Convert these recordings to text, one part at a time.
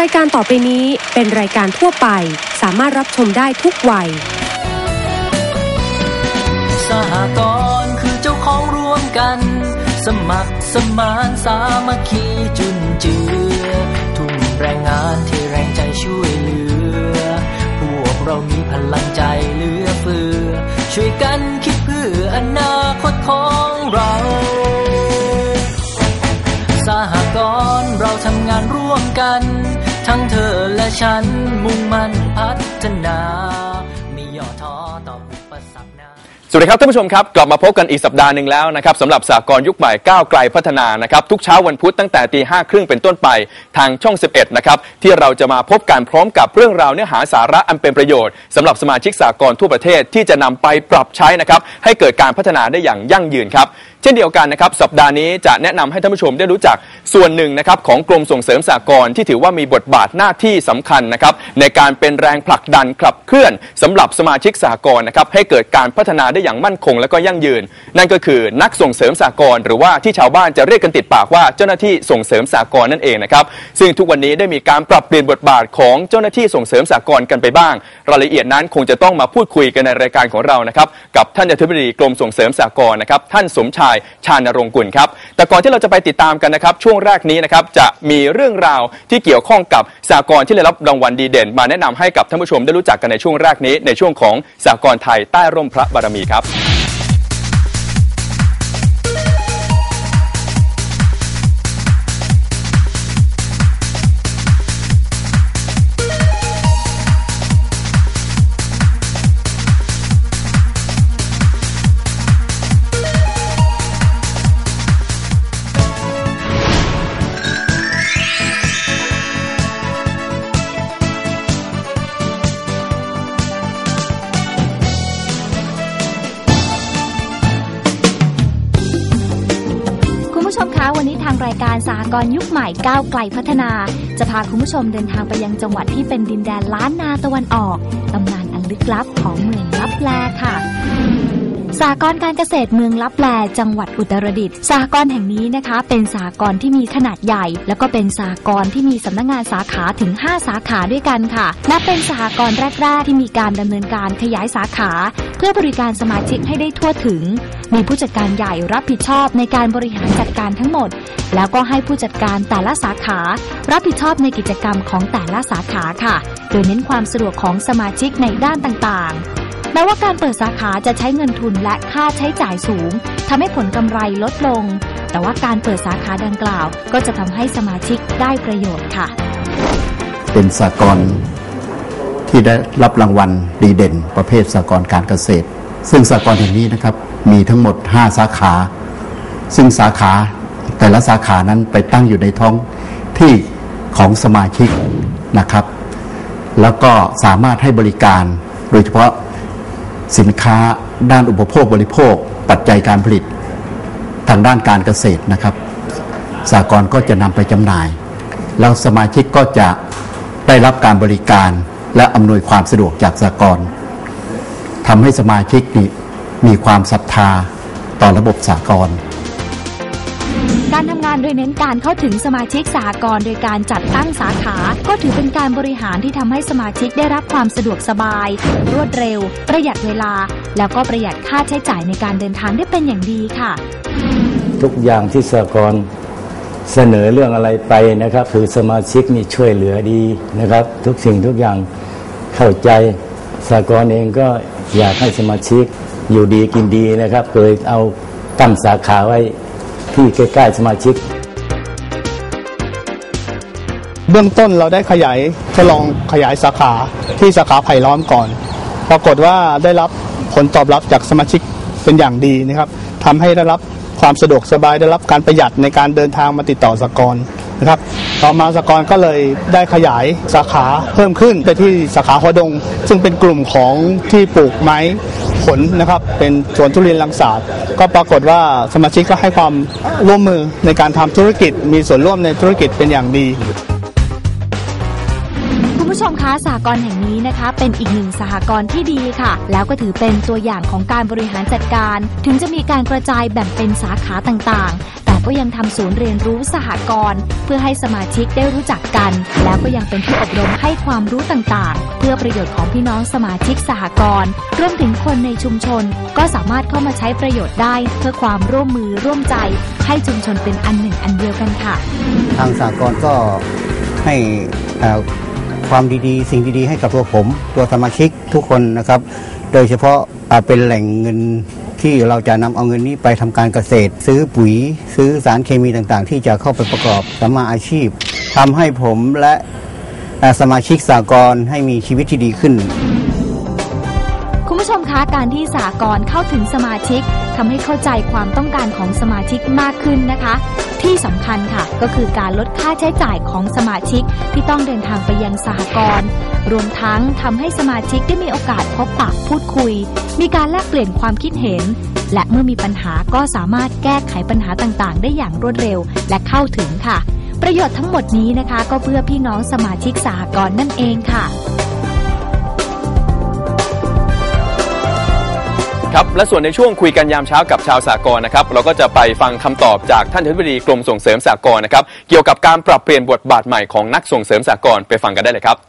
ายการต่อไปนี้เป็นรายการทั่วไปสามารถรับชมได้ทุกวัยสหกรณ์คือเจ้าของร่วมกันสมัครสมานสามัคคีจุนเจือทุ่มแรงงานเทแรงใจช่วยเหลือพวกเรามีพลังใจเหลือเฟือช่วยกันคิดเพื่ออนาคตของเราสหกรณ์เราทำงานร่วมกันทั้งเธอและฉันมุ่งมั่นพัฒนาไม่ย่อท้อต่ออุปสรรคนาสวัสดีครับท่านผู้ชมครับกลับมาพบกันอีกสัปดาห์หนึ่งแล้วนะครับสำหรับสหกรณ์ยุคใหม่ก้าวไกลพัฒนานะครับทุกเช้าวันพุธตั้งแต่ 5:30 เป็นต้นไปทางช่อง 11 นะครับที่เราจะมาพบกันพร้อมกับเรื่องราวเนื้อหาสาระอันเป็นประโยชน์สำหรับสมาชิกสหกรณ์ทั่วประเทศที่จะนำไปปรับใช้นะครับให้เกิดการพัฒนาได้อย่างยั่งยืนครับเช่นเดียวกันนะครับสัปดาห์นี้จะแนะนำให้ท่านผู้ชมได้รู้จักส่วนหนึ่งนะครับของกรมส่งเสริมสหกรณ์ที่ถือว่ามีบทบาทหน้าที่สำคัญนะครับในการเป็นแรงผลักดันขับเคลื่อนสำหรับสมาชิกสหกรณ์นะครับให้เกิดการพัฒนาได้อย่างมั่นคงและก็ยั่งยืนนั่นก็คือนักส่งเสริมสหกรณ์หรือว่าที่ชาวบ้านจะเรียกกันติดปากว่าเจ้าหน้าที่ส่งเสริมสหกรณ์นั่นเองนะครับซึ่งทุกวันนี้ได้มีการปรับเปลี่ยนบทบาทของเจ้าหน้าที่ส่งเสริมสหกรณ์กันไปบ้างรายละเอียดนั้นคงจะต้องมาพูดคุยกันในรายการของเรานะครับกับท่านอธิบดีกรมส่งเสริมสหกรณ์นะครับท่านสมชายชาญรงกุลครับแต่ก่อนที่เราจะไปติดตามกันนะครับช่วงแรกนี้นะครับจะมีเรื่องราวที่เกี่ยวข้องกับสหกรณ์ที่ได้รับรางวัลดีเด่นมาแนะนำให้กับท่านผู้ชมได้รู้จักกันในช่วงแรกนี้ในช่วงของสหกรณ์ไทยใต้ร่มพระบารมีครับวันนี้ทางรายการสหกรณ์ยุคใหม่ก้าวไกลพัฒนาจะพาคุณผู้ชมเดินทางไปยังจังหวัดที่เป็นดินแดนล้านนาตะวันออกตำนานอันลึกลับของเมืองลับแลค่ะสหกรณ์การเกษตรเมืองลับแลจังหวัดอุตรดิตถ์สหกรณ์แห่งนี้นะคะเป็นสหกรณ์ที่มีขนาดใหญ่แล้วก็เป็นสหกรณ์ที่มีสำนักงานสาขาถึง5สาขาด้วยกันค่ะและเป็นสหกรณ์แรกๆที่มีการดำเนินการขยายสาขาเพื่อบริการสมาชิกให้ได้ทั่วถึงมีผู้จัดการใหญ่รับผิดชอบในการบริหารจัดการทั้งหมดแล้วก็ให้ผู้จัดการแต่ละสาขารับผิดชอบในกิจกรรมของแต่ละสาขาค่ะโดยเน้นความสะดวกของสมาชิกในด้านต่างๆแม้ว่าการเปิดสาขาจะใช้เงินทุนและค่าใช้จ่ายสูงทำให้ผลกำไรลดลงแต่ว่าการเปิดสาขาดังกล่าวก็จะทำให้สมาชิกได้ประโยชน์ค่ะเป็นสหกรณ์ที่ได้รับรางวัลดีเด่นประเภทสหกรณ์การเกษตรซึ่งสหกรณ์แห่งนี้นะครับมีทั้งหมด5สาขาซึ่งสาขาแต่ละสาขานั้นไปตั้งอยู่ในท้องที่ของสมาชิกนะครับแล้วก็สามารถให้บริการโดยเฉพาะสินค้าด้านอุปโภคบริโภคปัจจัยการผลิตทางด้านการเกษตรนะครับสหกรณ์ก็จะนำไปจำหน่ายแล้วสมาชิกก็จะได้รับการบริการและอำนวยความสะดวกจากสหกรณ์ทำให้สมาชิกนี่มีความศรัทธาต่อระบบสหกรณ์การทำงานโดยเน้นการเข้าถึงสมาชิกสหกรณ์โดยการจัดตั้งสาขาก็ถือเป็นการบริหารที่ทำให้สมาชิกได้รับความสะดวกสบายรวดเร็วประหยัดเวลาแล้วก็ประหยัดค่าใช้จ่ายในการเดินทางได้เป็นอย่างดีค่ะทุกอย่างที่สหกรณ์เสนอเรื่องอะไรไปนะครับคือสมาชิกนี่ช่วยเหลือดีนะครับทุกสิ่งทุกอย่างเข้าใจสหกรณ์เองก็อยากให้สมาชิกอยู่ดีกินดีนะครับเคยเอาตั้งสาขาไว้ที่ใกล้ๆสมาชิกเบื้องต้นเราได้ทดลองขยายสาขาที่สาขาไผ่ล้อมก่อนปรากฏว่าได้รับผลตอบรับจากสมาชิกเป็นอย่างดีนะครับทำให้ได้รับความสะดวกสบายได้รับการประหยัดในการเดินทางมาติดต่อสหกรณ์นะครับต่อมาสหกรณ์ก็เลยได้ขยายสาขาเพิ่มขึ้นไปที่สาขาหัวดงซึ่งเป็นกลุ่มของที่ปลูกไม้ผลนะครับเป็นสวนทุเรียนรังสาดก็ปรากฏว่าสมาชิกก็ให้ความร่วมมือในการทำธุรกิจมีส่วนร่วมในธุรกิจเป็นอย่างดีคุณผู้ชมคะสหกรณ์แห่งนี้นะคะเป็นอีกหนึ่งสหกรณ์ที่ดีค่ะแล้วก็ถือเป็นตัวอย่างของการบริหารจัดการถึงจะมีการกระจายแบ่งเป็นสาขาต่างๆแต่ก็ยังทำศูนย์เรียนรู้สหกรณ์เพื่อให้สมาชิกได้รู้จักกันแล้วก็ยังเป็นที่อบรมให้ความรู้ต่างๆเพื่อประโยชน์ของพี่น้องสมาชิกสหกรณ์รวมถึงคนในชุมชนก็สามารถเข้ามาใช้ประโยชน์ได้เพื่อความร่วมมือร่วมใจให้ชุมชนเป็นอันหนึ่งอันเดียวกันค่ะทางสหกรณ์ก็ให้ความดีๆสิ่งดีๆให้กับตัวสมาชิกทุกคนนะครับโดยเฉพาะเป็นแหล่งเงินที่เราจะนำเอาเงินนี้ไปทำการเกษตรซื้อปุ๋ยซื้อสารเคมีต่างๆที่จะเข้าไปประกอบสัมมาอาชีพทำให้ผมและสมาชิกสหกรณ์ให้มีชีวิตที่ดีขึ้นคุณผู้ชมคะการที่สหกรณ์เข้าถึงสมาชิกทำให้เข้าใจความต้องการของสมาชิกมากขึ้นนะคะที่สำคัญค่ะก็คือการลดค่าใช้จ่ายของสมาชิกที่ต้องเดินทางไปยังสหกรณ์รวมทั้งทำให้สมาชิกได้มีโอกาสพบปะพูดคุยมีการแลกเปลี่ยนความคิดเห็นและเมื่อมีปัญหาก็สามารถแก้ไขปัญหาต่างๆได้อย่างรวดเร็วและเข้าถึงค่ะประโยชน์ทั้งหมดนี้นะคะก็เพื่อพี่น้องสมาชิกสหกรณ์นั่นเองค่ะครับและส่วนในช่วงคุยกันยามเช้ากับชาวสหกรณ์นะครับเราก็จะไปฟังคำตอบจากท่านอธิบดีกรมส่งเสริมสหกรณ์นะครับเกี่ยวกับการปรับเปลี่ยนบทบาทใหม่ของนักส่งเสริมสหกรณ์ไปฟังกันได้เลยครับ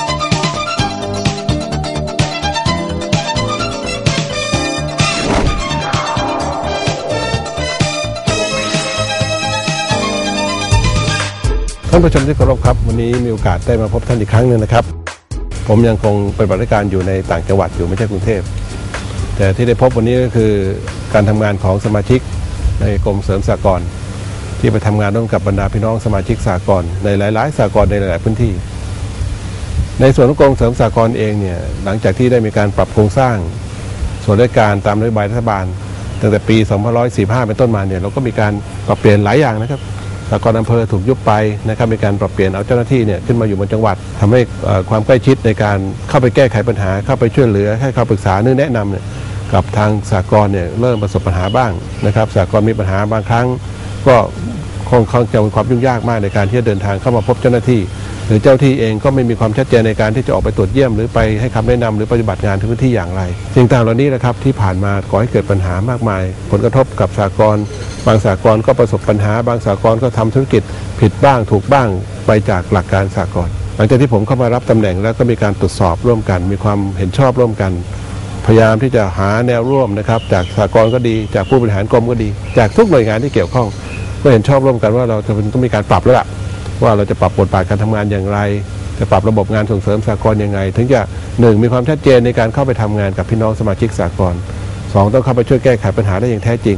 ท่านผู้ชมที่เคารพครับวันนี้มีโอกาสได้มาพบท่านอีกครั้งหนึ่งนะครับผมยังคงเป็นปฏิบัติการอยู่ในต่างจังหวัดอยู่ไม่ใช่กรุงเทพแต่ที่ได้พบวันนี้ก็คือการทำงานของสมาชิกในกรมเสริมสหกรณ์ที่ไปทำงานร่วมกับบรรดาพี่น้องสมาชิกสหกรณ์ในหลายๆสหกรณ์ในหลายๆพื้นที่ในส่วนของกรมเสริมสหกรณ์เองเนี่ยหลังจากที่ได้มีการปรับโครงสร้างส่วนราชการตามนโยบายรัฐบาลตั้งแต่ปี2545เป็นต้นมาเนี่ยเราก็มีการปรับเปลี่ยนหลายอย่างนะครับสหกรณ์อำเภอถูกยุบไปนะครับมีการปรับเปลี่ยนเอาเจ้าหน้าที่เนี่ยขึ้นมาอยู่บนจังหวัดทำให้ความใกล้ชิดในการเข้าไปแก้ไขปัญหาเข้าไปช่วยเหลือให้คำปรึกษาแนะนำเนี่ยกับทางสหกรณ์เนี่ยเริ่มประสบปัญหาบ้างนะครับสหกรณ์มีปัญหาบางครั้งก็ค่อนข้างจะมีความยุ่งยากมากในการที่จะเดินทางเข้ามาพบเจ้าหน้าที่หรือเจ้าที่เองก็ไม่มีความชัดเจนในการที่จะออกไปตรวจเยี่ยมหรือไปให้คำแนะนำหรือปฏิบัติงานพื้นที่อย่างไรสิ่งต่างเหล่านี้นะครับที่ผ่านมาก่อให้เกิดปัญหามากมายผลกระทบกับสหกรณ์บางสหกรณ์ก็ประสบปัญหาบางสหกรณ์ก็ทำธุรกิจผิดบ้างถูกบ้างไปจากหลักการสหกรณ์หลังจากที่ผมเข้ามารับตำแหน่งแล้วก็มีการตรวจสอบร่วมกันมีความเห็นชอบร่วมกันพยายามที่จะหาแนวร่วมนะครับจากสหกรณ์ก็ดีจากผู้บริหารกรมก็ดีจากทุกหน่วยงานที่เกี่ยวข้องก็เห็นชอบร่วมกันว่าเราจะต้องมีการปรับแล้วล่ะว่าเราจะปรับบทบาทการทำงานอย่างไรจะปรับระบบงานส่งเสริมสหกรณ์ยังไงถึงจะ1มีความชัดเจนในการเข้าไปทำงานกับพี่น้องสมาชิกสหกรณ์2ต้องเข้าไปช่วยแก้ไขปัญหาได้อย่างแท้จริง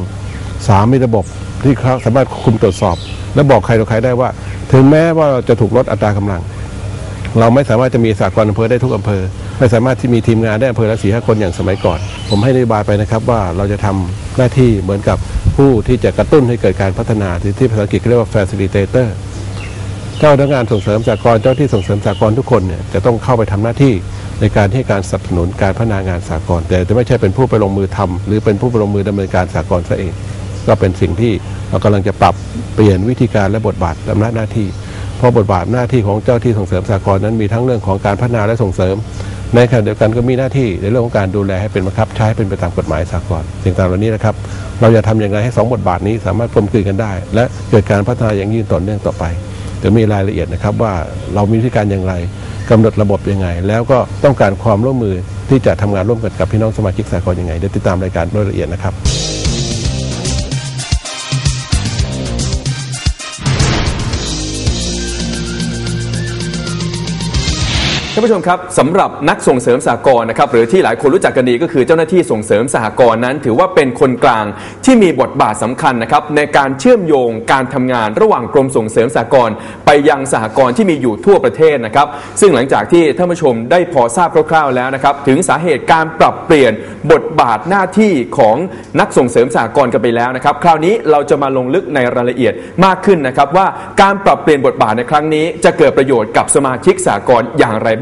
3มีระบบที่สามารถคุมตรวจสอบและบอกใครต่อใครได้ว่าถึงแม้ว่าจะถูกลดอัตรากำลังเราไม่สามารถจะมีสหกรณ์อำเภอได้ทุกอำเภอไม่สามารถที่มีทีมงานได้อำเภอละ4-5 คนอย่างสมัยก่อนผมให้นโยบายไปนะครับว่าเราจะทำหน้าที่เหมือนกับผู้ที่จะกระตุ้นให้เกิดการพัฒนาที่ภาษาอังกฤษเรียกว่า facilitator เจ้าพนักงานส่งเสริมสหกรณ์เจ้าที่ส่งเสริมสหกรณ์ทุกคนเนี่ยจะต้องเข้าไปทำหน้าที่ในการให้การสนับสนุนการพัฒนางานสหกรณ์แต่จะไม่ใช่เป็นผู้ไปลงมือทำหรือเป็นผู้ไปลงมือดำเนินการสหกรณ์ซะเองก็เป็นสิ่งที่เรากำลังจะปรับเปลี่ยนวิธีการและบทบาทอำนาจหน้าที่เพราะบทบาทหน้าที่ของเจ้าที่ส่งเสริมสหกรณ์นั้นมีทั้งเรื่องของการพัฒนาและส่งเสริมในขณะเดียวกันก็มีหน้าที่ในเรื่องของการดูแลให้เป็นบังคับใช้เป็นไปตามกฎหมายสหกรณ์สิ่งต่างเหล่านี้นะครับเราจะทำอย่างไรให้2บทบาทนี้สามารถกลมกลืนกันได้และเกิดการพัฒนาอย่างยืนต่อเนื่องต่อไปเดี๋ยวมีรายละเอียดนะครับว่าเรามีวิธีการอย่างไรกำหนดระบบยังไงแล้วก็ต้องการความร่วมมือที่จะทำงานร่วมกันกับพี่น้องสมาชิกสหกรณ์ยังไงเดี๋ยวติดตามรายการโดยละเอียดนะครับท่านผู้ชมครับสำหรับนักส่งเสริมสหกรณ์นะครับหรือที่หลายคนรู้จักกันดีก็คือเจ้าหน้าที่ส่งเสริมสหกรณ์นั้นถือว่าเป็นคนกลางที่มีบทบาทสำคัญนะครับในการเชื่อมโยงการทำงานระหว่างกรมส่งเสริมสหกรณ์ไปยังสหกรณ์ที่มีอยู่ทั่วประเทศนะครับซึ่งหลังจากที่ท่านผู้ชมได้พอทราบคร่าวๆแล้วนะครับถึงสาเหตุการปรับเปลี่ยนบทบาทหน้าที่ของนักส่งเสริมสหกรณ์กันไปแล้วนะครับคราวนี้เราจะมาลงลึกในรายละเอียดมากขึ้นนะครับว่าการปรับเปลี่ยนบทบาทในครั้งนี้จะเกิดประโยชน์กับสมาชิกสหกรณ์อย่างไร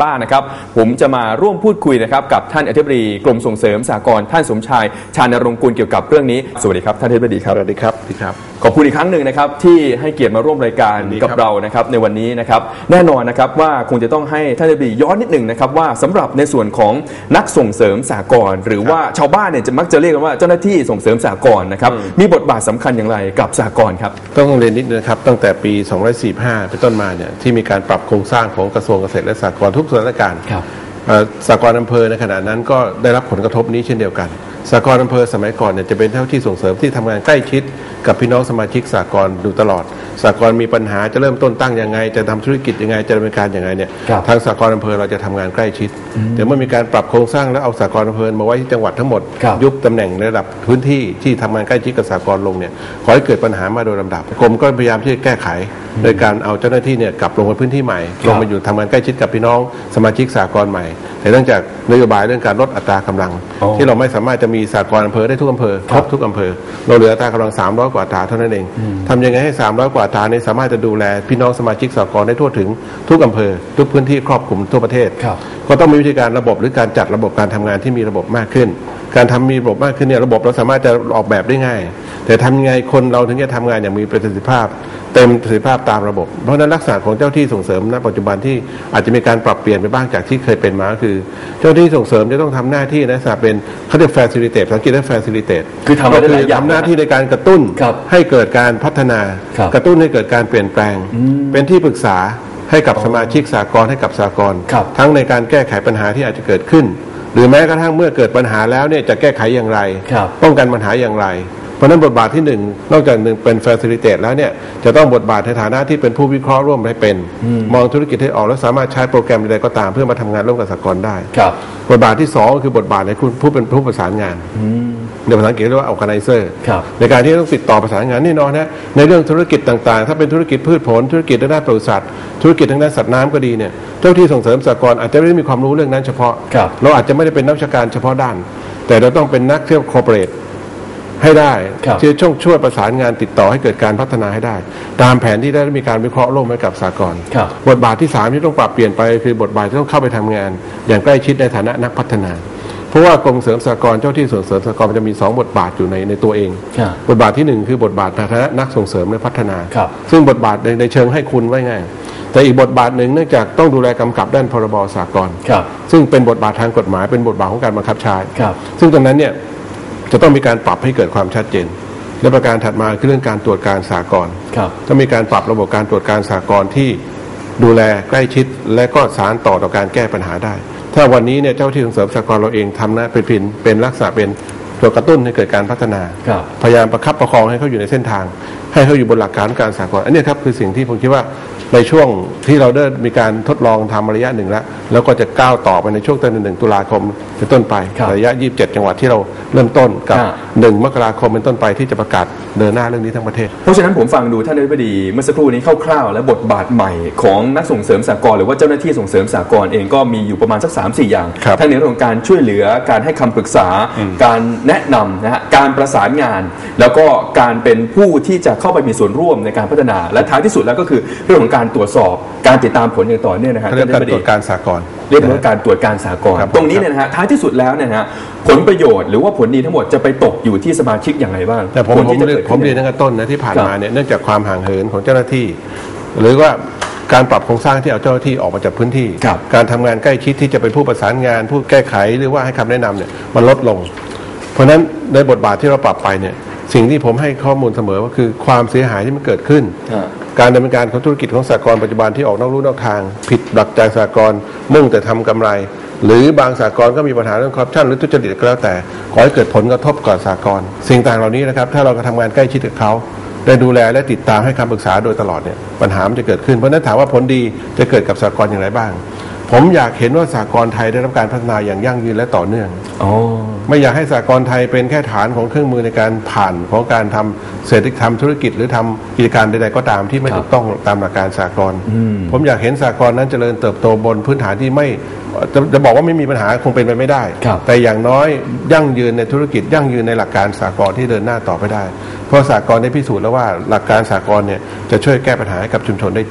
บ้างนะครับผมจะมาร่วมพูดคุยนะครับกับท่านอธิบดีกรมส่งเสริมสหกรณ์ท่านสมชายชานรงค์กุลเกี่ยวกับเรื่องนี้สวัสดีครับท่านอธิบดีครับสวัสดีครับขอบคุณอีกครั้งหนึ่งนะครับที่ให้เกียรติมาร่วมรายการกับเรานะครับในวันนี้นะครับแน่นอนนะครับว่าคงจะต้องให้ท่านอธิบดีย้อนนิดหนึ่งนะครับว่าสำหรับในส่วนของนักส่งเสริมสหกรณ์หรือว่าชาวบ้านเนี่ยจะมักจะเรียกกันว่าเจ้าหน้าที่ส่งเสริมสหกรณ์นะครับมีบทบาทสำคัญอย่างไรกับสหกรณ์ครับต้องเรียนนิดนึงนะครับตั้งแต่ปี2545เป็นต้นมาเนี่ยที่มีการปรับโครงสร้างของกระทรวงเกษตรและสหกรณ์ทุกส่วนราชการสหกรณ์อำเภอในขณะนั้นก็ได้รับผลกระทบนี้เช่นเดียวกันสหกรณ์อำเภอสมัยก่อนเนี่ยจะเป็นเจ้าที่ส่งเสริมที่ทำงานใกล้ชิดกับพี่น้องสมาชิกสหกรณ์ดูตลอดสหกรณ์มีปัญหาจะเริ่มต้นตั้งยังไงจะทำธุรกิจยังไงจะดำเนินการยังไงเนี่ยทางสหกรณ์อำเภอเราจะทำงานใกล้ชิดแต่เมื่อมีการปรับโครงสร้างแล้วเอาสหกรณ์อำเภอมาไว้ที่จังหวัดทั้งหมดยุบตำแหน่งระดับพื้นที่ที่ทำงานใกล้ชิดกับสหกรณ์ลงเนี่ยขอให้เกิดปัญหามาโดยลำดับกรมก็พยายามที่จะแก้ไขโดยการเอาเจ้าหน้าที่เนี่ยกลับลงมาพื้นที่ใหม่ลงมาอยู่ทำงานใกล้ชิดกับพี่น้องสมาชิกสหกรณ์ใหม่แต่เนื่องจากนโยบายเรื่องการลดอัตรากำลังที่เราไม่สามารถจะมีสหกรณ์อำเภอได้ทุกอำเภอครบทุกอำเภอเราเหลืออัตรากำลัง300 กว่าอัตราเท่านั้นเองทำยังไงให้300 กว่าอัตรานี้สามารถจะดูแลพี่น้องสมาชิกสหกรณ์ได้ทั่วถึงทุกอำเภอทุกพื้นที่ครอบคลุมทั่วประเทศก็ต้องมีวิธีการระบบหรือการจัดระบบการทำงานที่มีระบบมากขึ้นการทำมีระบบมากขึ้นเนี่ยระบบเราสามารถจะออกแบบได้ง่ายแต่ทำยังไงคนเราถึงจะทำงานอย่างมีประสิทธิภาพเต็มประสิทธิภาพตามระบบเพราะนั้นลักษณะของเจ้าที่ส่งเสริมณปัจจุบันที่อาจจะมีการปรับเปลี่ยนไปบ้างจากที่เคยเป็นมาคือเจ้าที่ส่งเสริมจะต้องทำหน้าที่นะเป็นเขาเรียก facilitate ภาษาอังกฤษเรียก facilitate คือทำหน้าที่ในการกระตุ้นให้เกิดการพัฒนากระตุ้นให้เกิดการเปลี่ยนแปลงเป็นที่ปรึกษาให้กับสมาชิกสหกรณ์ให้กับสหกรณ์ทั้งในการแก้ไขปัญหาที่อาจจะเกิดขึ้นหรือแม้กระทั่งเมื่อเกิดปัญหาแล้วเนี่ยจะแก้ไขอย่างไรป้องกันปัญหาอย่างไรเพราะนั้นบทบาทที่1นอกจากเป็น facilitate แล้วเนี่ยจะต้องบทบาทในฐานะที่เป็นผู้วิเคราะห์ร่วมให้เป็นมองธุรกิจให้ออกแล้วสามารถใช้โปรแกรมใดๆก็ตามเพื่อมาทำงานร่วมกับสหกรณ์ได้บทบาทที่2ก็คือบทบาทในคุณผู้เป็นผู้ประสานงานในภาษาอังกฤษเรียกว่า organizer ในการที่ต้องติดต่อประสานงานแน่นอนนะในเรื่องธุรกิจต่างๆถ้าเป็นธุรกิจพืชผลธุรกิจทางด้านปศุสัตว์ธุรกิจทางด้านสัตว์น้ำก็ดีเนี่ยเจ้าที่ส่งเสริมสหกรณ์อาจจะไม่ได้มีความรู้เรื่องนั้นเฉพาะเราอาจจะไม่ได้เป็นนักวิชาการเฉพาะด้านแต่เราต้องเป็นนักเที่ยว corporateให้ได้ที่จะช่วยประสานงานติดต่อให้เกิดการพัฒนาให้ได้ตามแผนที่ได้มีการวิเคราะห์ร่วมกับสหกรณ์บทบาทที่3ที่ต้องปรับเปลี่ยนไปคือบทบาทที่ต้องเข้าไปทำงานอย่างใกล้ชิดในฐานะนักพัฒนาเพราะว่ากรมเสริมสหกรณ์เจ้าที่ส่งเสริมสหกรณ์จะมี2บทบาทอยู่ในตัวเองบทบาทที่1คือบทบาทในฐานะนักส่งเสริมและพัฒนาซึ่งบทบาทในเชิงให้คุณไว้ง่ายแต่อีกบทบาทหนึ่งเนื่องจากต้องดูแลกำกับด้านพรบสหกรณ์ซึ่งเป็นบทบาททางกฎหมายเป็นบทบาทของการบังคับใช้ซึ่งตรงนั้นเนี่ยจะต้องมีการปรับให้เกิดความชัดเจนและประการถัดมาคือเรื่องการตรวจการสหกรณ์ต้องมีการปรับระบบการตรวจการสหกรณ์ที่ดูแลใกล้ชิดและก็สานต่อการแก้ปัญหาได้ถ้าวันนี้เนี่ยเจ้าที่ส่งเสริมสหกรณ์เราเองทำนะเป็นลักษณะเป็นตัวกระตุ้นให้เกิดการพัฒนาพยายามประคับประคองให้เขาอยู่ในเส้นทางให้เขาอยู่บนหลักการการสหกรณ์อันนี้ครับคือสิ่งที่ผมคิดว่าในช่วงที่เราได้มีการทดลองทำระยะหนึ่งแล้วก็จะก้าวต่อไปในช่วงตั้งแต่1 ตุลาคมเป็นต้นไประยะ27 จังหวัดที่เราเริ่มต้นกับ1 มกราคมเป็นต้นไปที่จะประกาศเดินหน้าเรื่องนี้ทั้งประเทศเพราะฉะนั้นผมฟังดูท่านอธิบดีเมื่อสักครู่นี้คร่าวๆและบทบาทใหม่ของนักส่งเสริมสหกรณ์หรือว่าเจ้าหน้าที่ส่งเสริมสหกรณ์เองก็มีอยู่ประมาณสัก 3-4 อย่างทั้งในเรื่องของการช่วยเหลือการให้คำปรึกษาการแนะนำนะฮะการประสานงานแล้วก็การเป็นผู้ที่จะเข้าไปมีส่วนร่วมในการพัฒนาและท้ายที่สุดแล้วก็คือเรื่องของการตรวจสอบการติดตามผลอย่างต่อเนื่องนะฮะเรื่องการตรวจการสหกรณ์เรียกว่าการตรวจการสหกรณ์ตรงนี้เนี่ยนะฮะท้ายที่สุดแล้วเนี่ยนะฮะผลประโยชน์หรือว่าผลดีทั้งหมดจะไปตกอยู่ที่สมาชิกอย่างไรบ้างแต่ผมเรียนตั้งแต่ต้นนะที่ผ่านมาเนี่ยเนื่องจากความห่างเหินของเจ้าหน้าที่หรือว่าการปรับโครงสร้างที่เอาเจ้าหน้าที่ออกมาจากพื้นที่การทำงานใกล้ชิดที่จะเป็นผู้ประสานงานผู้แก้ไขหรือว่าให้คำแนะนำเนี่ยมันลดลงเพราะฉะนั้นในบทบาทที่เราปรับไปเนี่ยสิ่งที่ผมให้ข้อมูลเสมอก็คือความเสียหายที่มันเกิดขึ้นการดำเนินการของธุรกิจของสหกรณ์ปัจจุบันที่ออกนอกลู่นอกทางผิดหลักใจสหกรณ์มุ่งแต่ทำกำไรหรือบางสหกรณ์ก็มีปัญหาเรื่องคอร์รัปชันหรือทุจริตก็แล้วแต่ขอให้เกิดผลกระทบกับสหกรณ์สิ่งต่างเหล่านี้นะครับถ้าเราทำงานใกล้ชิดกับเขาได้ดูแลและติดตามให้คำปรึกษาโดยตลอดเนี่ยปัญหามันจะเกิดขึ้นเพราะนั้นถามว่าผลดีจะเกิดกับสหกรณ์อย่างไรบ้างผมอยากเห็นว่าสหกรณ์ไทยได้รับการพัฒนาอย่างยั่งยืนและต่อเนื่องไม่อยากให้สหกรณ์ไทยเป็นแค่ฐานของเครื่องมือในการผ่านของการทำเศรษฐกิจทำธุรกิจหรือทำกิจการใดๆก็ตามที่ไม่ถูกต้องตามหลักการสหกรณ์ผมอยากเห็นสหกรณ์นั้นเจริญเติบโตบนพื้นฐานที่ไม่จะบอกว่าไม่มีปัญหาคงเป็นไปไม่ได้แต่อย่างน้อยยั่งยืนในธุรกิจยั่งยืนในหลักการสหกรณ์ที่เดินหน้าต่อไปได้เพราะสหกรณ์ได้พิสูจน์แล้วว่าหลักการสหกรณ์เนี่ยจะช่วยแก้ปัญหาให้กับชุมชนได้จริง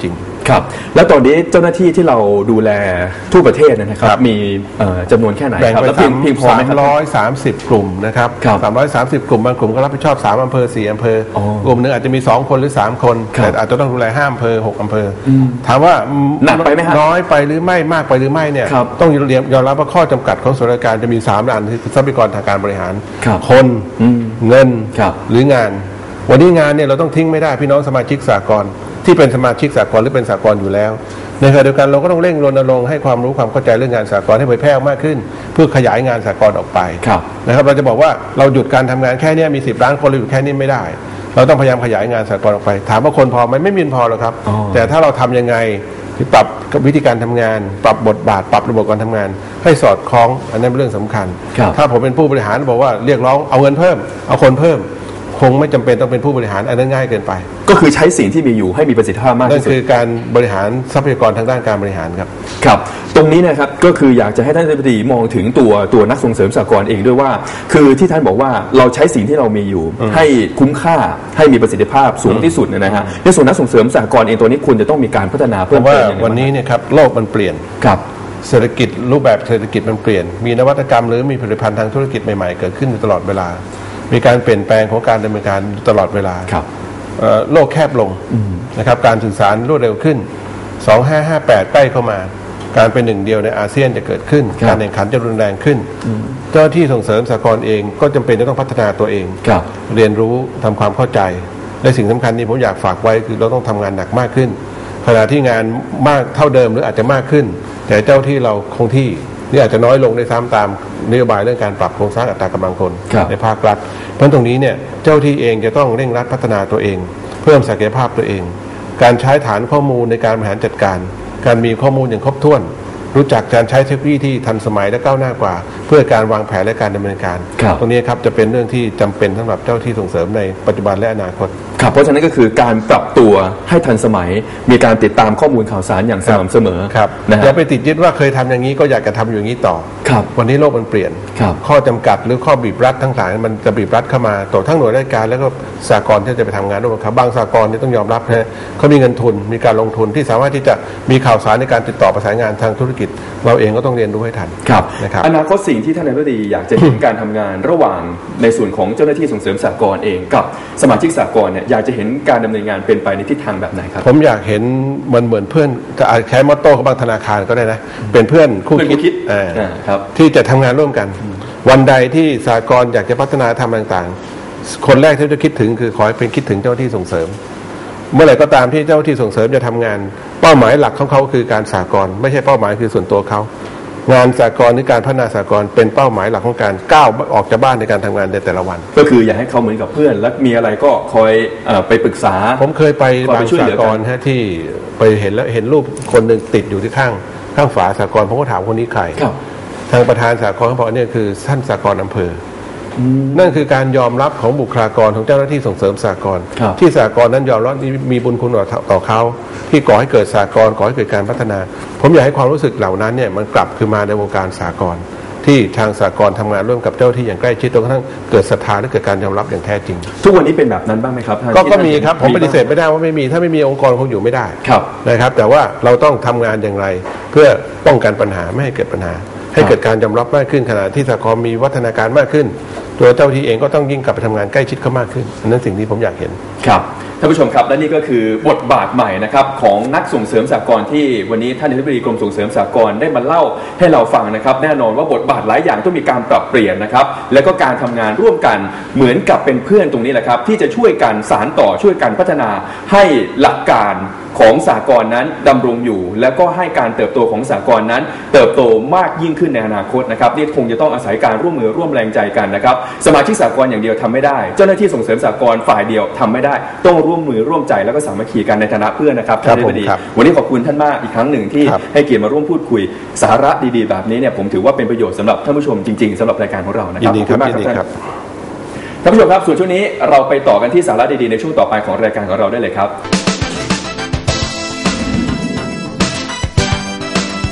ครับแล้วตอนนี้เจ้าหน้าที่ที่เราดูแลทั่วประเทศนะครับมีจำนวนแค่ไหนครับแบ่งเป็นเพียงพอไหมครับ 330 กลุ่มนะครับ330 กลุ่มบางกลุ่มก็รับผิดชอบ3อำเภอ4อำเภอกลุ่มนึงอาจจะมี2คนหรือ3คนแต่อาจจะต้องดูแล5อำเภอ6อำเภอถามว่าหนักไปไหมครับน้อยไปหรือไม่มากไปหรือไม่เนี่ยต้องยอมรับว่าข้อจำกัดของส่วนราชการจะมี3ด้านคือทรัพยากรทางการบริหารคนเงินหรืองานวันนี้งานเนี่ยเราต้องทิ้งไม่ได้พี่น้องสมาชิกสหกรณ์ที่เป็นสมาชิกสหกรณ์หรือเป็นสหกรณ์อยู่แล้วในขณะเดียวกันเราก็ต้องเร่งรณรงค์ให้ความรู้ความเข้าใจเรื่องงานสหกรณ์ให้เผยแพร่มากขึ้นเพื่อขยายงานสหกรณ์ออกไปนะครับเราจะบอกว่าเราหยุดการทำงานแค่นี้มี10 ล้านคนเราหยุดแค่นี้ไม่ได้เราต้องพยายามขยายงานสหกรณ์ออกไปถามว่าคนพอไหมไม่มีพอหรอกครับแต่ถ้าเราทำยังไงปรับวิธีการทำงานปรับบทบาทปรับระบบการทำงานให้สอดคล้องอันนั้นเป็นเรื่องสำคัญถ้าผมเป็นผู้บริหารบอกว่าเรียกร้องเอาเงินเพิ่มเอาคนเพิ่มคงไม่จำเป็นต้องเป็นผู้บริหารอันนั้นง่ายเกินไปก็คือใช้สิ่งที่มีอยู่ให้มีประสิทธิภาพมากที่สุดนั่นคือการบริหารทรัพยากรทางด้านการบริหารครับครับตรงนี้นะครับก็คืออยากจะให้ท่านอธิบดีมองถึงตัวนักส่งเสริมสหกรณ์เองด้วยว่าคือที่ท่านบอกว่าเราใช้สิ่งที่เรามีอยู่ให้คุ้มค่าให้มีประสิทธิภาพสูงที่สุดนะฮะในส่วนนักส่งเสริมสหกรณ์เองตัวนี้ควรจะต้องมีการพัฒนาเพิ่มเติมวันนี้เนี่ยครับโลกมันเปลี่ยนครับเศรษฐกิจรูปแบบเศรษฐกิจมันเปลี่ยนมีนวัตกรรมหรือมีผลิตภัณฑ์ทางธุรกิจใหม่ๆเกิดขึ้นตลอดเวลามีการเปลี่ยนแปลงของการดำเนินการตลอดเวลาโลกแคบลงนะครับการสื่อสารรวดเร็วขึ้น2558ใกล้เข้ามาการเป็นหนึ่งเดียวในอาเซียนจะเกิดขึ้นการแข่งขันจะรุนแรงขึ้นเจ้าที่ส่งเสริมสหกรณ์เองก็จำเป็นจะต้องพัฒนาตัวเองเรียนรู้ทำความเข้าใจและสิ่งสำคัญนี้ผมอยากฝากไว้คือเราต้องทำงานหนักมากขึ้นขณะที่งานมากเท่าเดิมหรืออาจจะมากขึ้นแต่เจ้าที่เราคงที่นี่อาจจะน้อยลงในซ้ำตามนโยบายเรื่องการปรับโครงสร้างอัตรากำลังคนในภาครัฐเพราะตรงนี้เนี่ยเจ้าที่เองจะต้องเร่งรัดพัฒนาตัวเองเพิ่มศักยภาพตัวเองการใช้ฐานข้อมูลในการบริหารจัดการการมีข้อมูลอย่างครบถ้วนรู้จักการใช้เทคโนโลยีที่ทันสมัยและก้าวหน้ากว่าเพื่อการวางแผนและการดำเนินการตรงนี้ครับจะเป็นเรื่องที่จำเป็นสำหรับเจ้าที่ส่งเสริมในปัจจุบันและอนาคตครับเพราะฉะนั้นก็คือการปรับตัวให้ทันสมัยมีการติดตามข้อมูลข่าวสารอย่างสม่ำเสมอครับอย่าไปติดยึดว่าเคยทำอย่างนี้ก็อยากจะทำอย่างนี้ต่อวันนี้โลกมันเปลี่ยนข้อจำกัดหรือข้อบีบรัดทั้งหลายมันจะบีบรัดเข้ามาต่อทั้งหน่วยราชการแล้วก็สหกรณ์ที่จะไปทำงานร่วมกันบางสหกรณ์นี่ต้องยอมรับนะเขามีเงินทุนมีการลงทุนที่สามารถที่จะมีข่าวสารในการติดต่อประสานงานทางธุรกิจเราเองก็ต้องเรียนรู้ให้ทันนะครับอนาคตสิ่งที่ท่านนายกรัฐมนตรีอยากจะเห็นการทำงานระหว่างในส่วนของเจ้าหน้าที่ส่งเสริมสหกรณ์เองกับสมาชิกสหกรณ์เนี่ยอยากจะเห็นการดำเนินงานเป็นไปในทิศทางแบบไหนครับผมอยากเห็นมันเหมือนเพื่อนจะใช้มอตโต้ของบางธนาคารก็ได้นะเป็นเพื่อนคู่คิดที่จะทำงานร่วมกันวันใดที่สหกรณ์อยากจะพัฒนาทำต่างๆคนแรกที่จะคิดถึงคือขอให้เป็นคิดถึงเจ้าที่ส่งเสริมเมื่อไหร่ก็ตามที่เจ้าที่ส่งเสริมจะทำงานเป้าหมายหลักของเขาคือการสหกรณ์ไม่ใช่เป้าหมายคือส่วนตัวเขางานสหกรณ์หรือการพัฒนาสหกรณ์เป็นเป้าหมายหลักของการก้าวออกจากบ้านในการทำงานในแต่ละวันก็คืออยากให้เขาเหมือนกับเพื่อนและมีอะไรก็คอยไปปรึกษาผมเคยไปบางสหกรณ์ที่ไปเห็นแล้วเห็นรูปคนหนึ่งติดอยู่ที่ข้างฝาสหกรณ์ผมก็ถามคนนี้ใครทางประธานสหกรณ์เขาบอกเนี่ยคือท่านสหกรณ์อำเภอนั่นคือการยอมรับของบุคลากรของเจ้าหน้าที่ส่งเสริมสหกรณ์ที่สหกรณ์นั้นยอมรับมีบุญคุณต่อเขาที่ก่อให้เกิดสหกรณ์ก่อให้เกิดการพัฒนาผมอยากให้ความรู้สึกเหล่านั้นเนี่ยมันกลับคืนมาในวงการสหกรณ์ที่ทางสหกรณ์ทำงานร่วมกับเจ้าที่อย่างใกล้ชิดจนกระทั่งเกิดศรัทธาและเกิดการยอมรับอย่างแท้จริงทุกวันนี้เป็นแบบนั้นบ้างไหมครับก็มีครับผมปฏิเสธไม่ได้ว่าไม่มีถ้าไม่มีองค์กรคงอยู่ไม่ได้นะครับแต่ว่าเราต้องทำงานอย่างไรเพื่อป้องกันปัญหาไม่ให้เกิดปัญหาให้เกิดการยอมรับมากขึ้นขณะที่สหกรณ์มีวัฒนาการมากขึ้นตัวเจ้าที่เองก็ต้องยิ่งกลับไปทำงานใกล้ชิดเขามากขึ้นนั่นสิ่งที่ผมอยากเห็นครับท่านผู้ชมครับและนี่ก็คือบทบาทใหม่นะครับของนักส่งเสริมสหกรณ์ที่วันนี้ท่านอธิบดีกรมส่งเสริมสหกรณ์ได้มาเล่าให้เราฟังนะครับแน่นอนว่าบทบาทหลายอย่างต้องมีการปรับเปลี่ยนนะครับและก็การทำงานร่วมกันเหมือนกับเป็นเพื่อนตรงนี้แหละครับที่จะช่วยกันสานต่อช่วยกันพัฒนาให้หลักการของสหกรณ์นั้นดำรงอยู่แล้วก็ให้การเติบโตของสหกรณ์นั้นเติบโตมากยิ่งขึ้นในอนาคตนะครับนี่คงจะต้องอาศัยการร่วมมือร่วมแรงใจกันนะครับสมาชิกสหกรณ์อย่างเดียวทำไม่ได้เจ้าหน้าที่ส่งเสริมสหกรณ์ฝ่ายเดียวทำไม่ได้ต้องร่วมมือร่วมใจแล้วก็สามัคคีกันในฐานะเพื่อนนะครับท่านอธิบดีวันนี้ขอบคุณท่านมากอีกครั้งหนึ่งที่ให้เกียรติมาร่วมพูดคุยสาระดีๆแบบนี้เนี่ยผมถือว่าเป็นประโยชน์สำหรับท่านผู้ชมจริงๆสำหรับรายการของเรานะครับขอบคุณมากครับท่านผู้ชมครับส่วนช่วงนี้เราไปต่อกันที่สาระดีๆในช่วงต่อไปของรายการของเราได้เลยครับ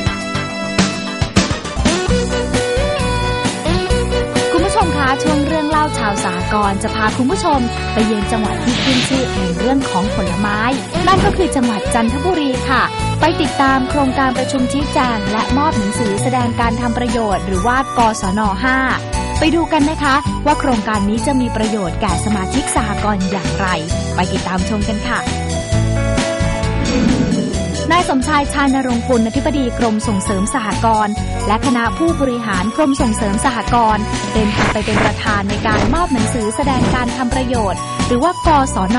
ช่วงเรื่องเล่า 9ชาวสหกรณ์จะพาคุณผู้ชมไปเยือนจังหวัดที่ขึ้นชื่อในเรื่องของผลไม้นั่นก็คือจังหวัดจันทบุรีค่ะไปติดตามโครงการประชุมชี้แจงและมอบหนังสือแสดงการทำประโยชน์หรือว่ากศน. 5ไปดูกันนะคะว่าโครงการนี้จะมีประโยชน์แก่สมาชิกสหกรณ์อย่างไรไปติดตามชมกันค่ะนายสมชายชานรงค์กุลอธิบดีกรมส่งเสริมสหกรณ์และคณะผู้บริหารกรมส่งเสริมสหกรณ์เดินทางไปเป็นประธานในการมอบหนังสือแสดงการทำประโยชน์หรือว่ากศน.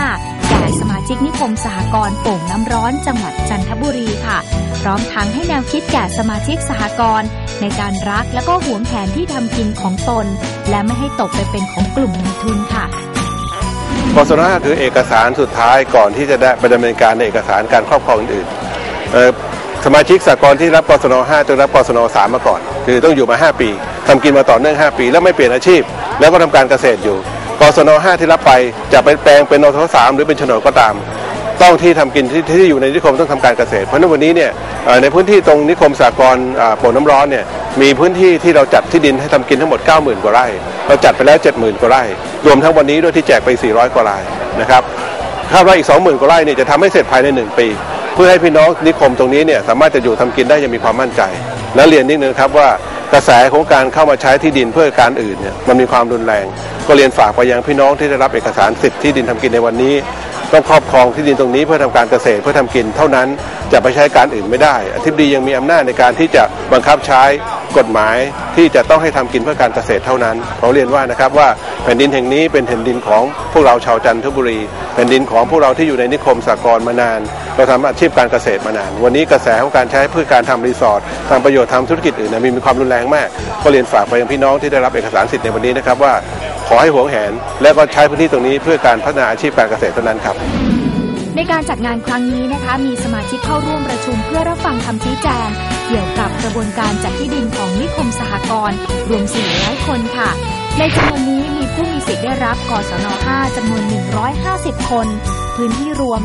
5แก่สมาชิกนิคมสหกรณ์โป่งน้ำร้อนจังหวัดจันทบุรีค่ะพร้อมทั้งให้แนวคิดแก่สมาชิกสหกรณ์ในการรักและก็หวงแหนที่ทำกินของตนและไม่ให้ตกไปเป็นของกลุ่มนายทุนค่ะกศน. 5คือเอกสารสุดท้ายก่อนที่จะได้ไปดำเนินการในเอกสารการครอบครองอื่นสมาชิกสหกรณ์ที่รับกศน. 5ต้องรับกศน. 3มาก่อนคือต้องอยู่มา5ปีทำกินมาต่อเนื่อง5ปีแล้วไม่เปลี่ยนอาชีพแล้วก็ทำการเกษตรอยู่กศน. 5ที่รับไปจะไปแปลงเป็นนทศ. 3หรือเป็นโฉนดก็ตามต้องที่ทำกินที่อยู่ในนิคมต้องทำการเกษตรเพราะฉะนั้นวันนี้เนี่ยในพื้นที่ตรงนิคมสหกรณ์โป่งน้ำร้อนเนี่ยมีพื้นที่ที่เราจัดที่ดินให้ทำกินทั้งหมด 90,000 กว่าไร่เราจัดไปแล้ว 70,000 กว่าไร่รวมทั้งวันนี้ด้วยที่แจกไป400 กว่าไร่นะครับคาดว่าอีก 20,000 กว่าไร่เนี่ยจะทำให้เสร็จภายใน1ปีเพื่อให้พี่น้องนิคมตรงนี้เนี่ยสามารถจะอยู่ทำกินได้อย่างมีความมั่นใจและเรียนนิดนึงครับว่ากระแสของการเข้ามาใช้ที่ดินเพื่อการอื่นเนี่ยมันมีความรุนแรงก็เรียนฝากไปยังพี่น้องที่ได้รับเอกสารสิทธิ์ที่ดินทำกินในวันนี้ต้องครอบครองที่ดินตรงนี้เพื่อทำการเกษตรเพื่อทำกินเท่านั้นจะไปใช้การอื่นไม่ได้อธิบดียังมีอำนาจในการที่จะบังคับใช้กฎหมายที่จะต้องให้ทำกินเพื่อการเกษตรเท่านั้นเขาเรียนว่านะครับว่าแผ่นดินแห่งนี้เป็นแผ่นดินของพวกเราชาวจันทบุรีแผ่นดินของพวกเราที่อยู่ในนิคมสหกรณ์มานานเราทำอาชีพการเกษตรมานานวันนี้กระแสของการใช้เพื่อการทำรีสอร์ททำประโยชน์ทำธุรกิจอื่นมีความรุนแรงมากก็เรียนฝากไปยังพี่น้องที่ได้รับเอกสารสิทธิ์ในวันนี้นะครับว่าขอให้หวงแหนและก็ใช้พื้นที่ตรงนี้เพื่อการพัฒนาอาชีพการเกษตรเท่านั้นครับในการจัดงานครั้งนี้นะคะมีสมาชิกเข้าร่วมประชุมเพื่อรับฟังคำชี้แจงเกี่ยวกับกระบวนการจัดที่ดินของนิคมสหกรณ์รวม400 คนค่ะในจำนวนนี้มีผู้มีสิทธิ์ได้รับกศน. 5จำนวน150 คนพื้นที่รวม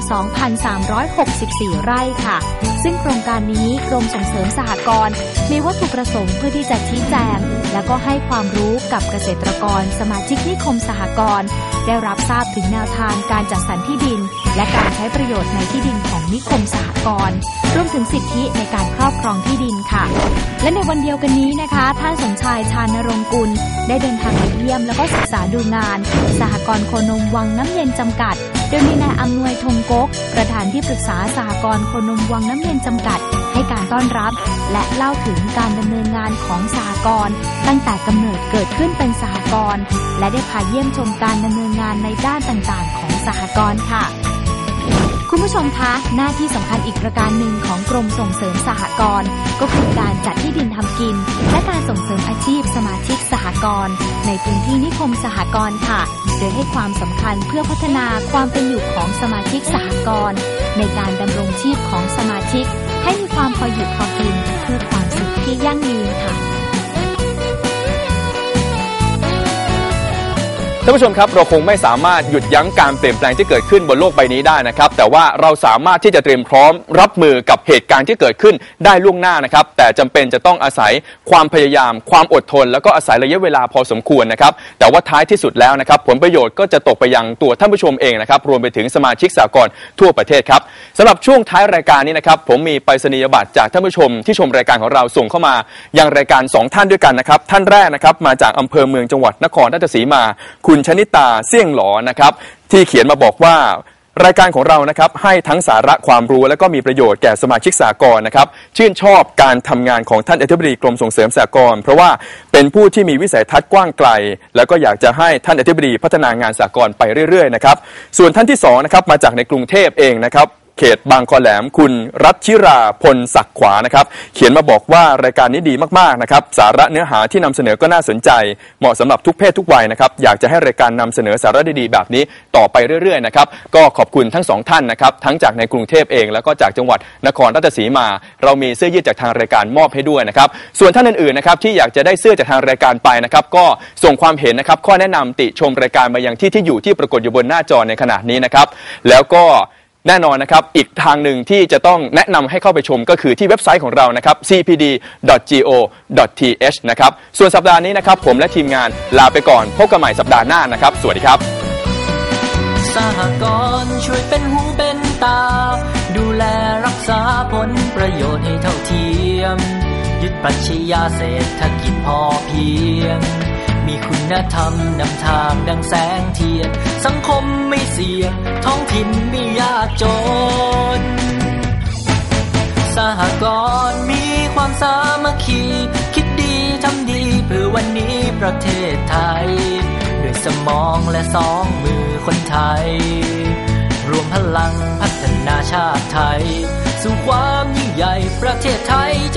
2,364 ไร่ค่ะซึ่งโครงการนี้กรมส่งเสริมสหกรณ์มีวัตถุประสงค์เพื่อที่จะชี้แจงและก็ให้ความรู้กับเกษตรกรสมาชิกนิคมสหกรณ์ได้รับทราบถึงแนวทางการจัดสรรที่ดินและการใช้ประโยชน์ในที่ดินของนิคมสหกรณ์รวมถึงสิทธิในการครอบครองที่ดินค่ะและในวันเดียวกันนี้นะคะท่านสมชายชานรงค์กุลได้เดินทางไปเยี่ยมแล้วก็ศึกษาดูงานสหกรณ์โคนมวังน้ำเย็นจำกัดโดยมีนายอำนวยธงก๊กประธานที่ปรึกษาสหกรณ์โคนมวังน้ำเย็นจำกัดให้การต้อนรับและเล่าถึงการดำเนินงานของสหกรณ์ตั้งแต่กำเนิดเกิดขึ้นเป็นสหกรณ์และได้พาเยี่ยมชมการดำเนินงานในด้านต่างๆของสหกรณ์ค่ะคุณผู้ชมคะหน้าที่สำคัญอีกประการหนึ่งของกรมส่งเสริมสหกรณ์ก็คือการจัดที่ดินทำกินและการส่งเสริมอาชีพสมาชิกสหกรณ์ในพื้นที่นิคมสหกรณ์ค่ะโดยให้ความสำคัญเพื่อพัฒนาความเป็นอยู่ของสมาชิกสหกรณ์ในการดำรงชีพของสมาชิกให้มีความพออยู่พอกินเพื่อความสุขที่ยั่งยืนค่ะท่านผู้ชมครับเราคงไม่สามารถหยุดยั้งการเปลี่ยนแปลงที่เกิดขึ้นบนโลกใบนี้ได้นะครับแต่ว่าเราสามารถที่จะเตรียมพร้อมรับมือกับเหตุการณ์ที่เกิดขึ้นได้ล่วงหน้านะครับแต่จำเป็นจะต้องอาศัยความพยายามความอดทนแล้วก็อาศัยระยะเวลาพอสมควรนะครับแต่ว่าท้ายที่สุดแล้วนะครับผลประโยชน์ก็จะตกไปยังตัวท่านผู้ชมเองนะครับรวมไปถึงสมาชิกสหกรณ์ทั่วประเทศครับสำหรับช่วงท้ายรายการนี้นะครับผมมีไปรษณียบัตรจากท่านผู้ชมที่ชมรายการของเราส่งเข้ามายังรายการ2ท่านด้วยกันนะครับท่านแรกนะครับมาจากอำเภอเมืองจังหวัดนครราชสีมาคุณชนิตาเสี่ยงหลอนะครับที่เขียนมาบอกว่ารายการของเรานะครับให้ทั้งสาระความรู้และก็มีประโยชน์แก่สมาชิกสหกรณ์นะครับชื่นชอบการทำงานของท่านอธิบดีกรมส่งเสริมสหกรณ์เพราะว่าเป็นผู้ที่มีวิสัยทัศน์กว้างไกลแล้วก็อยากจะให้ท่านอธิบดีพัฒนางานสหกรณ์ไปเรื่อยๆนะครับส่วนท่านที่2นะครับมาจากในกรุงเทพเองนะครับเขตบางคอแหลมคุณรัชชิราพลศักดิ์ขวานะครับเขียนมาบอกว่ารายการนี้ดีมากๆนะครับสาระเนื้อหาที่นำเสนอก็น่าสนใจเหมาะสำหรับทุกเพศทุกวัยนะครับอยากจะให้รายการนำเสนอสาระดีๆแบบนี้ต่อไปเรื่อยๆนะครับก็ขอบคุณทั้ง2ท่านนะครับทั้งจากในกรุงเทพเองแล้วก็จากจังหวัดนครราชสีมาเรามีเสื้อยืดจากทางรายการมอบให้ด้วยนะครับส่วนท่านอื่นๆนะครับที่อยากจะได้เสื้อจากทางรายการไปนะครับก็ส่งความเห็นนะครับข้อแนะนำติชมรายการมายังที่อยู่ที่ปรากฏอยู่บนหน้าจอในขณะนี้นะครับแล้วก็แน่นอนนะครับอีกทางหนึ่งที่จะต้องแนะนำให้เข้าไปชมก็คือที่เว็บไซต์ของเรานะครับ cpd.go.th นะครับส่วนสัปดาห์นี้นะครับผมและทีมงานลาไปก่อนพบกันใหม่สัปดาห์หน้านะครับสวัสดีครับสหกรณ์ช่วยเป็นหูเป็นตาดูแลรักษาผลประโยชน์ให้เท่าเทียมยึดปรัชญาเศรษฐกิจพอเพียงมีคุณธรรมนำทางดังแสงเทียนสังคมไม่เสี่ยงท้องถิ่นไม่ยากจนสหกรณ์มีความสามัคคีคิดดีทำดีเพื่อวันนี้ประเทศไทยด้วยสมองและสองมือคนไทยรวมพลังพัฒนาชาติไทยสู่ความยิ่งใหญ่ประเทศไทย